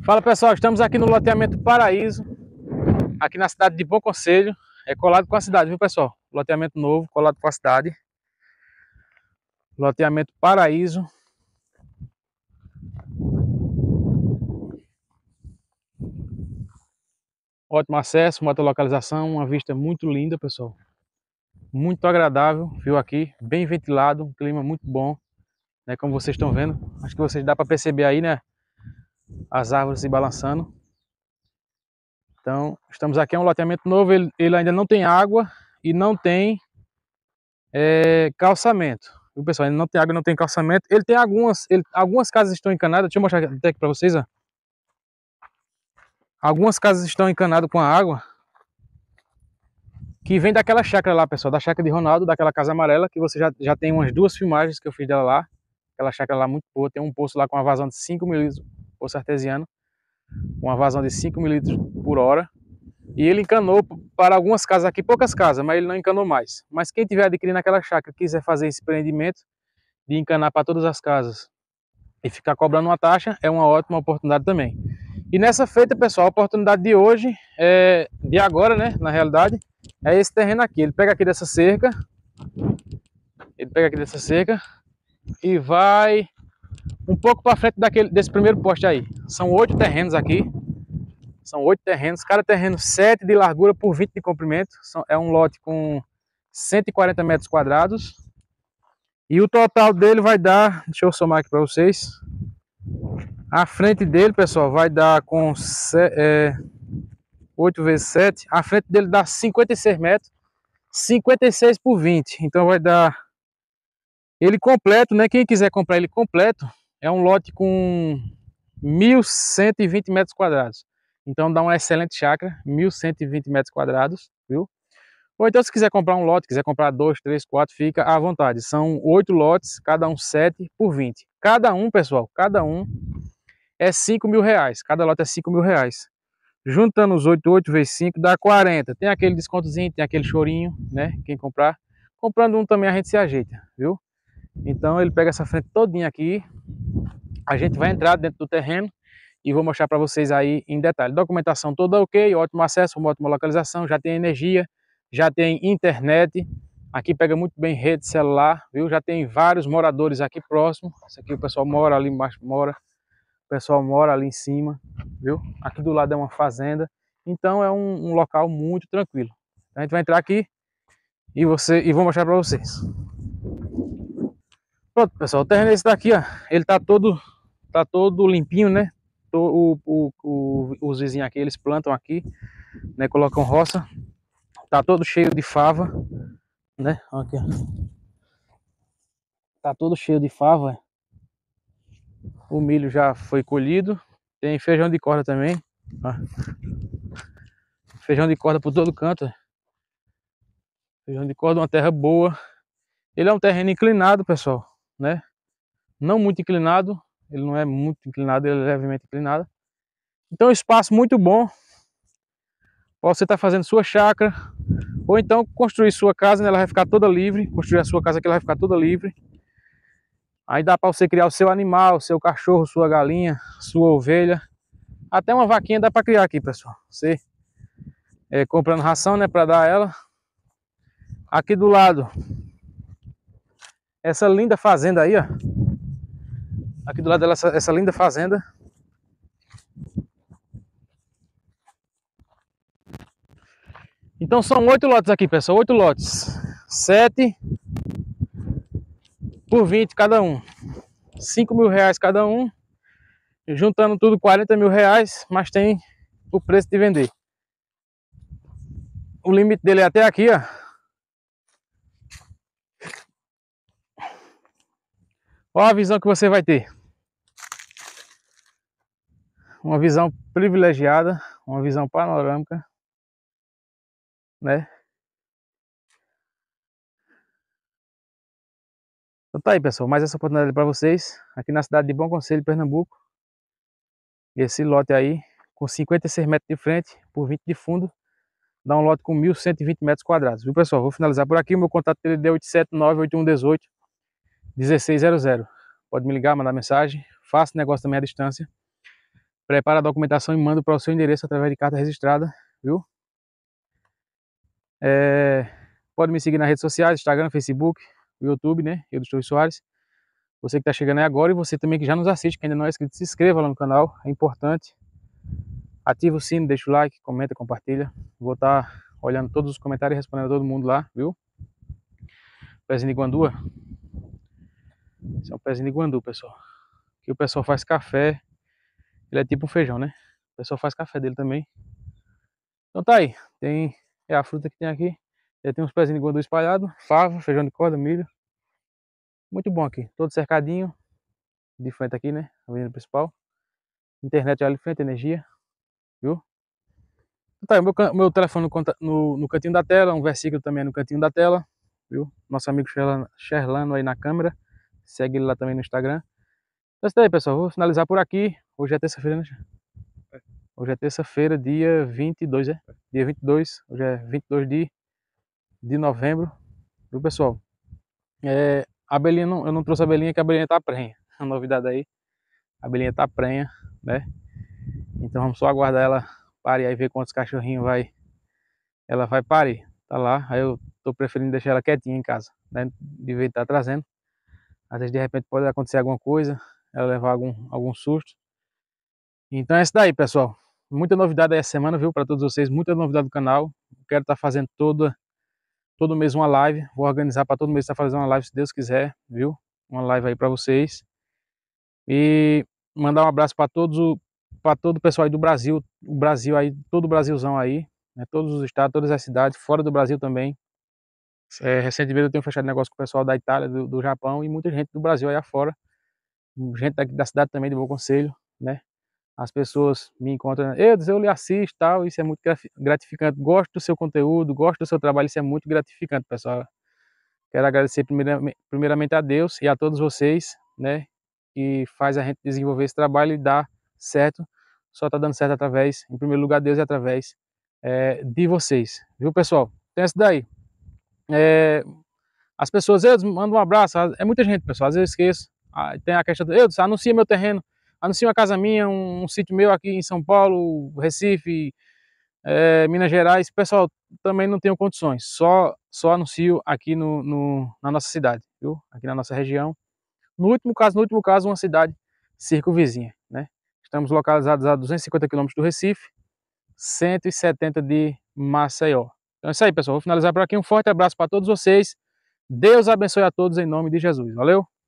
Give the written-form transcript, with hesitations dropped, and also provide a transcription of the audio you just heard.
Fala pessoal, estamos aqui no loteamento Paraíso, aqui na cidade de Bom Conselho, é colado com a cidade, viu pessoal? Loteamento novo, colado com a cidade. Loteamento Paraíso. Ótimo acesso, uma outra localização, uma vista muito linda pessoal. Muito agradável, viu aqui, bem ventilado, um clima muito bom, né? Como vocês estão vendo, acho que vocês dá para perceber aí, né? As árvores se balançando. Então, estamos aqui, é um loteamento novo, ele ainda não tem água e não tem calçamento. O pessoal ainda não tem água, não tem calçamento. Ele tem algumas casas estão encanadas, deixa eu mostrar até aqui para vocês, ó. Algumas casas estão encanadas com a água que vem daquela chácara lá, pessoal, da chácara de Ronaldo, daquela casa amarela, que você já tem umas duas filmagens que eu fiz dela lá. Aquela chácara lá muito boa, tem um poço lá com uma vazão de 5 ml, poço artesiano, uma vazão de 5 ml por hora. E ele encanou para algumas casas aqui, poucas casas, mas ele não encanou mais. Mas quem tiver adquirindo aquela chácara, quiser fazer esse empreendimento de encanar para todas as casas e ficar cobrando uma taxa, é uma ótima oportunidade também. E nessa feita, pessoal, a oportunidade de hoje, de agora, né, na realidade, é esse terreno aqui. Ele pega aqui dessa cerca, e vai um pouco para frente desse primeiro poste aí. São 8 terrenos aqui. São 8 terrenos, cada terreno 7 de largura por 20 de comprimento. É um lote com 140 metros quadrados. E o total dele vai dar, deixa eu somar aqui para vocês. A frente dele, pessoal, vai dar com 8 vezes 7. A frente dele dá 56 metros. 56 por 20. Então vai dar ele completo, né? Quem quiser comprar ele completo, é um lote com 1.120 metros quadrados. Então dá uma excelente chácara, 1.120 metros quadrados, viu? Ou então se quiser comprar um lote, quiser comprar 2, 3, 4, fica à vontade. São 8 lotes, cada um 7 por 20. Cada um, pessoal, cada um é 5 mil reais. Cada lote é 5 mil reais. Juntando os 8 vezes 5 dá 40. Tem aquele descontozinho, tem aquele chorinho, né? Quem comprar. Comprando um também a gente se ajeita, viu? Então ele pega essa frente todinha aqui. A gente vai entrar dentro do terreno e vou mostrar para vocês aí em detalhe. Documentação toda ok, ótimo acesso, uma ótima localização, já tem energia, já tem internet, aqui pega muito bem rede celular, viu? Já tem vários moradores aqui próximo. Esse aqui o pessoal mora ali embaixo, o pessoal mora ali em cima, viu? Aqui do lado é uma fazenda, então é um local muito tranquilo. A gente vai entrar aqui e vou mostrar para vocês. Pronto, pessoal, o terreno é esse daqui, ó. Ele tá todo limpinho, né? Os vizinhos aqui, eles plantam aqui, né? Colocam roça. Tá todo cheio de fava, né? Aqui, ó. Tá todo cheio de fava. O milho já foi colhido. Tem feijão de corda também, ó. Feijão de corda por todo canto. Feijão de corda, uma terra boa. Ele é um terreno inclinado, pessoal, né? Não muito inclinado. Ele não é muito inclinado, ele é levemente inclinado. Então, espaço muito bom. Você está fazendo sua chácara, ou então construir sua casa, né? Ela vai ficar toda livre. Construir a sua casa aqui, ela vai ficar toda livre. Aí dá para você criar o seu animal, seu cachorro, sua galinha, sua ovelha. Até uma vaquinha dá para criar aqui, pessoal. Você comprando ração, né, para dar a ela. Aqui do lado, essa linda fazenda aí, ó. Aqui do lado dela, essa linda fazenda. Então são 8 lotes aqui, pessoal, 8 lotes. 7 por 20 cada um. 5 mil reais cada um. Juntando tudo 40 mil reais, mas tem o preço de vender. O limite dele é até aqui, ó. Olha a visão que você vai ter. Uma visão privilegiada, uma visão panorâmica, né? Então tá aí, pessoal, mais essa oportunidade para vocês, aqui na cidade de Bom Conselho, Pernambuco. Esse lote aí, com 56 metros de frente, por 20 de fundo, dá um lote com 1.120 metros quadrados, viu, pessoal? Vou finalizar por aqui, o meu contato é 879-8118-1600. Pode me ligar, mandar mensagem, faço negócio também à distância. prepara a documentação e manda para o seu endereço através de carta registrada, viu? Pode me seguir nas redes sociais, Instagram, Facebook, YouTube, né? Eu, Torres Soares. Você que está chegando aí agora e você também que já nos assiste, que ainda não é inscrito, se inscreva lá no canal, é importante. Ativa o sino, deixa o like, comenta, compartilha. Vou estar olhando todos os comentários e respondendo a todo mundo lá, viu? Pezinho de guandua. Esse é um pezinho de guandu, pessoal. Que o pessoal faz café. Ele é tipo um feijão, né? O pessoal faz café dele também. Então tá aí. É a fruta que tem aqui. Já tem uns pezinhos de guandu espalhados. Fava, feijão de corda, milho. Muito bom aqui. Todo cercadinho. De frente aqui, né? Avenida principal. Internet ali de frente, energia. Viu? Então tá aí. Meu telefone no cantinho da tela. Um versículo também no cantinho da tela. Viu? Nosso amigo Sherlano aí na câmera. Segue ele lá também no Instagram. Então é isso aí, pessoal. Vou finalizar por aqui. Hoje é terça-feira, né? Hoje é terça-feira, dia 22, é? Dia 22. Hoje é 22 de novembro. Viu, pessoal? A abelhinha, eu não trouxe a abelhinha, que a abelhinha tá prenha. A novidade aí. A abelhinha tá prenha, né? Então vamos só aguardar ela parir aí, ver quantos cachorrinhos ela vai parir. Tá lá. Aí eu tô preferindo deixar ela quietinha em casa, né? De vez de estar trazendo. Às vezes de repente pode acontecer alguma coisa, ela levar algum susto. Então é isso daí, pessoal. Muita novidade aí essa semana, viu, para todos vocês. Muita novidade do canal. Quero estar fazendo todo mês uma live. Vou organizar para todo mês estar fazendo uma live, se Deus quiser, viu? Uma live aí para vocês. E mandar um abraço para todo o pessoal aí do Brasil. O Brasil aí, todo o Brasilzão aí, né? Todos os estados, todas as cidades, fora do Brasil também. Recentemente eu tenho fechado negócio com o pessoal da Itália, do Japão e muita gente do Brasil aí afora. Gente daqui da cidade também, de Bom Conselho, né? As pessoas me encontram, eu lhe assisto, tal, isso é muito gratificante. Gosto do seu conteúdo, gosto do seu trabalho, isso é muito gratificante, pessoal. Quero agradecer primeiramente a Deus e a todos vocês, né, que faz a gente desenvolver esse trabalho e dar certo. Só está dando certo através, em primeiro lugar, Deus e através de vocês, viu, pessoal? Tem essa daí. As pessoas, eu mando um abraço, é muita gente, pessoal, às vezes eu esqueço. Tem a questão, eu anuncia meu terreno, anuncia uma casa minha, um sítio meu aqui em São Paulo, Recife, Minas Gerais. Pessoal, também não tenho condições, só anuncio aqui na nossa cidade, viu? Aqui na nossa região. No último caso, uma cidade circunvizinha, né? Estamos localizados a 250 quilômetros do Recife, 170 de Maceió. Então é isso aí, pessoal. Vou finalizar por aqui. Um forte abraço para todos vocês. Deus abençoe a todos em nome de Jesus. Valeu?